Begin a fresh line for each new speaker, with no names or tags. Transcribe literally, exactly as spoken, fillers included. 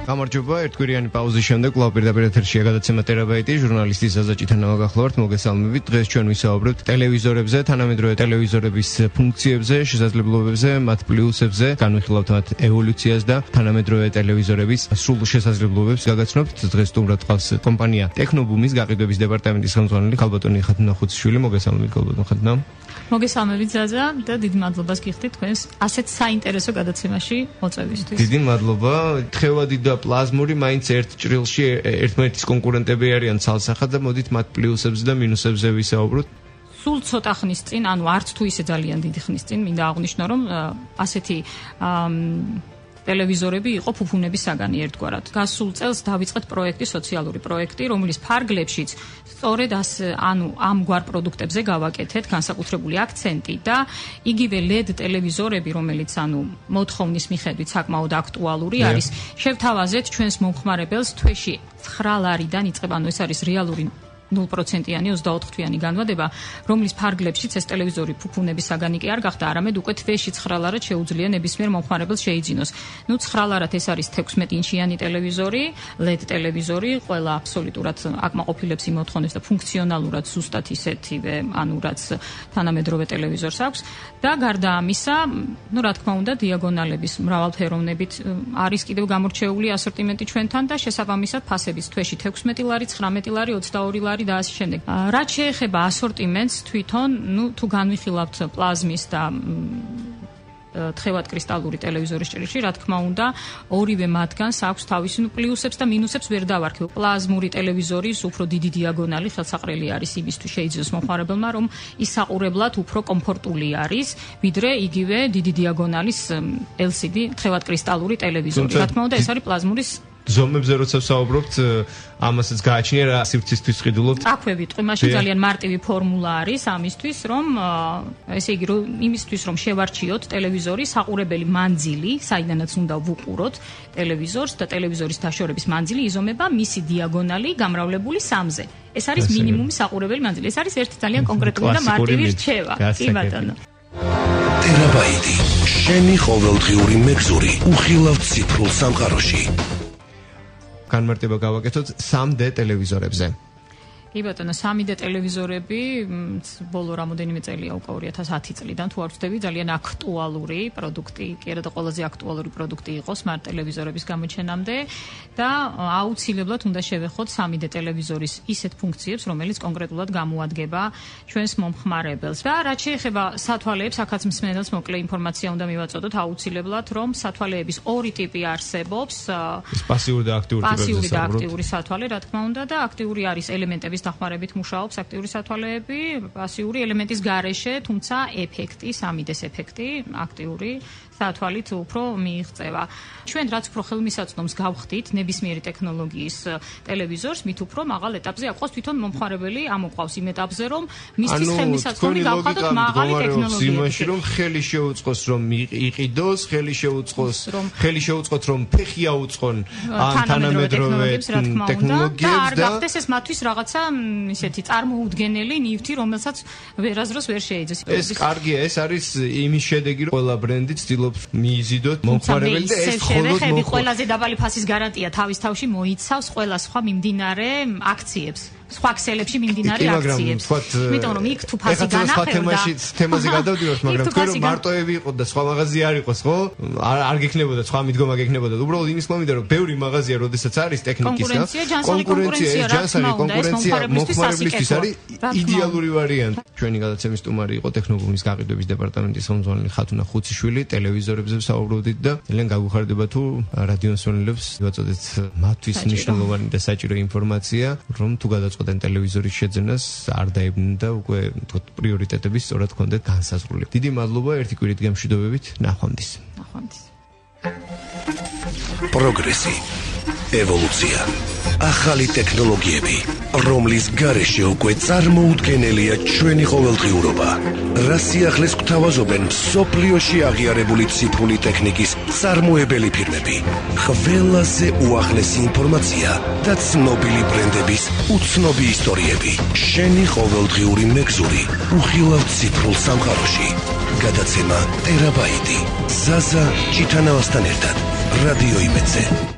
გამარჯობა, ერთკვირიანი პაუზის შემდეგ კვლავ პირდაპირ ეთერშია გადაცემა ტერაბაიტი, ჟურნალისტი ზაზა ჭიტანა ვაგახლავართ, მოგესალმებით. დღეს ჩვენ ვისაუბრებთ ტელევიზორებზე, თანამედროვე ტელევიზორების ფუნქციებზე, შესაძლებლობებზე, მათ პლუსებზე, განვიხილავთ მათ ევოლუციას და თანამედროვე ტელევიზორების სრულ შესაძლებლობებს გაგაცნობთ. დღეს სტუმრად ყავს კომპანია ტექნობუმის გაყიდვების დეპარტამენტის ხელმძღვანელი ხალბატონი ხათუნა ხუციშვილი. მოგესალმებით, ხალბატონ ხათუნა.
მოგესალმებით ზაზა და დიდი მადლობას გიხდით თქვენს ასეთ საინტერესო გადაცემაში მოწვევისთვის.
დიდი მადლობა. თხევადი და პლაზმური მაინც ერთ ჭრილში ერთმანეთის კონკურენტები არიან ცალსახად და მოდით მათ პლუსებზე და მინუსებზე ვისაუბროთ.
სულ ცოტა ხნის წინ, ანუ არც თუ ისე ძალიან დიდი ხნის წინ, მინდა აღვნიშნო, რომ ასეთი ტელევიზორები იყო ფუფუნების საგანი ერთგვარად. გასულ წელს დავიწყეთ პროექტი, სოციალური პროექტი, რომლის ფარგლებშიც სწორედ ანუ ამგვარ პროდუქტებზე გავაკეთეთ განსაკუთრებული აქცენტი და იგივე ლედ ტელევიზორები, რომელიც ანუ მოთხოვნის მიხედვით საკმაოდ აქტუალური არის, შევთავაზეთ ჩვენს მომხმარებელს თვეში ცხრა ლარიდან იწყება, ანუ ეს არის რეალური ნულ პროცენტიანი ოცდაოთხ თვიანი განმავლობა, რომლის ფარგლებშიც ეს ტელევიზორი ფუფუნების საგანი კი არ გახდა, არამედ უკვე თვეში ცხრა ლარად შეუძლია ნებისმიერ მომხმარებელს შეიძინოს. ნუ ცხრა ლარად ეს არის თექვსმეტ ინჩიანი ტელევიზორი, ლედ ტელევიზორი, ყველა აბსოლუტურად აკმაყოფილებს იმ მოთხოვნებს და ფუნქციონალურად ზუსტად ისეთივე, ანუ რაც თანამედროვე ტელევიზორს აქვს და გარდა ამისა, ნუ რა თქმა უნდა, დიაგონალების მრავალფეროვნებით არის კიდევ გამორჩეული ასორტიმენტი ჩვენთან და შესაბამისად ფასების თვეში თექვსმეტი ლარი, ცხრამეტი ლარი, ოცდაორი ლარი და ასე შემდეგ. რაც შეეხება ასორტიმენტს თვითონ, ნუ თუ განვიხილავთ პლაზმის და თხევად კრისტალური ტელევიზორის ჭრილში, რა თქმა უნდა, ორივე მათგანს აქვს თავისი ნუ პლუსებს და მინუსებს ვერ დავარქევ. პლაზმური ტელევიზორის უფრო დიდი დიაგონალი ხელსაყრელი არის იმისთვის შეიძინოს მომხმარებელმა, რომ ის საყურებლად უფრო კომფორტული არის, ვიდრე იგივე დიდი დიაგონალის ელ სი დი თხევად კრისტალური ტელევიზორი. რა თქმა უნდა, ეს არის პლაზმურის
ზომებზე როცა ვსაუბრობთ, ამასაც გააჩნია რა სივრცისთვის ყიდულობთ.
აქვე ვიტყვი, მაშინ ძალიან მარტივი ფორმულა არის ამისთვის, რომ ესე იგი რომ იმისთვის რომ შევარჩიოთ ტელევიზორი საყურებელი მანძილი, საიდანაც უნდა ვუყუროთ ტელევიზორს და ტელევიზორის დაშორების მანძილი იზომება მისი დიაგონალი გამრავლებული სამზე. ეს არის მინიმუმი საყურებელი მანძილი. ეს არის ერთი ძალიან კონკრეტული და მარტივი რჩევა. კი ბატონო.
ტერაბაიტი, შენი ყოველდღიური მეგზური, უხილავ ციფრულ სამყაროში.
განმარტება გავაკეთოთ სამ დე ტელევიზორებზე.
კი ბატონო, სამი დე ტელევიზორები ბოლო რამოდენიმე წელია უკვე ორი ათას ათი წლიდან თუ არ ვცდები, ძალიან აქტუალური პროდუქტი, კი არა და ყველაზე აქტუალური პროდუქტი იყო სმარტ ტელევიზორების გამოჩენამდე და აუცილებლად უნდა შევეხოთ სამი დე ტელევიზორის ისეთ ფუნქციებს, რომელიც კონკრეტულად გამოადგება ჩვენს მომხმარებელს. და რაც შეეხება სათვალეებს, აქაც მსმენელს მოკლე ინფორმაცია უნდა მივაწოდოთ აუცილებლად, რომ სათვალეების ორი ტიპი არსებობს.
პასიური და აქტიური ტიპები.
პასიური და აქტიური სათვალე, რა თქმა უნდა, და აქტიური არის ელემენტების დახმარებით მუშაობს აქტიური სათვალეები, პასიური ელემენტის გარეშე, თუმცა ეფექტი, სამი დეს ეფექტი, აქტიური სათვალით უფრო მიიღწევა. ჩვენ რაც უფრო ხელმისაწვდომს გავხდით ნებისმიერი ტექნოლოგიის ტელევიზორს, მით უფრო მაღალ ეტაპზე აყვავს თვითონ მომხმარებელი, ამოყვავს იმ ეტაპზე, რომ მისთვის ხელმისაწვდომი გავხადოთ მაღალი ტექნოლოგიები.
იმაში რომ ხელი შეუწყოს რომ იყიდოს, ხელი შეუწყოს, ხელი შეუწყოთ რომ ფეხი აუწყონ თანამედროვე ტექნოლოგიებს
და არ გახდეს ეს მათთვის რაღაცა ისეთი წარმოუდგენელი ნივთი, რომელსაც ვერასდროს ვერ შეეძებს.
ეს კარგია, ეს არის იმის შედეგი, რომ ყველა ბრენდი ცდილობს მიიზიდოთ მომხმარებელი და ეს მხოლოდ
ყველაზე დაბალი ფასის გარანტია თავის თავში მოიცავს ყველა სხვა მიმდინარე აქციებს. სხვა ქსელებში მიმდინარე აქციებს. იმიტომ რომ იქ თუ ფასი განახევდა,
თემაზე გადავდივართ, მაგრამ თქვენ რომ მარტოები იყოთ და სხვა მაღაზია არ იყოს, ხო? არ არ გექნებოდა, სხვა მიდგომა გექნებოდა. უბრალოდ იმის მომიდა რომ ბევრი მაღაზია როდესაც არის ტექნიკის და
კონკურენცია,
ჯანსაღი კონკურენცია მომხმარებლისთვის არის იდეალური ვარიანტი. ჩვენი გადაცემის სტუმარი იყო ტექნობუმის გაყიდვების დეპარტამენტის ხელმძღვანელი ხათუნა ხუციშვილი. ტელევიზორებზე ვსაუბრობდით და ძალიან გაგვიხარდება თუ რადიო მსმენელებს ვაწოდეთ მათთვის მნიშვნელოვანი და საჭირო ინფორმაცია, რომ თუ გადაწყვეტენ ტელევიზორის შეძენას არ დაებდნენ და უკვე პრიორიტეტები სწორად ჰქონდეთ განსაზღვრული. დიდი მადლობა, ერთი კვირით გემშვიდობებით, ნახვამდის.
ნახვამდის.
პროგრესი, ევოლუცია, ახალი ტექნოლოგიები, რომლის გარეშე უკვე წარმოუდგენელია ჩვენი ყოველდღიურობა. რა სიახლეს გვთავაზობენ მსოფლიოში აღიარებული ციფრული ტექნიკის წარმოებელი ფირმები. ყველაზე უახლესი ინფორმაცია და ცნობილი ბრენდების უცნობი ისტორიები. შენი ყოველდღიური მეგზური, უხილავ ციფრულ სამყაროში. გადაცემა ტერაბაიტი. ზაზა ჭიტანავასთან ერთად. რადიო იმედზე.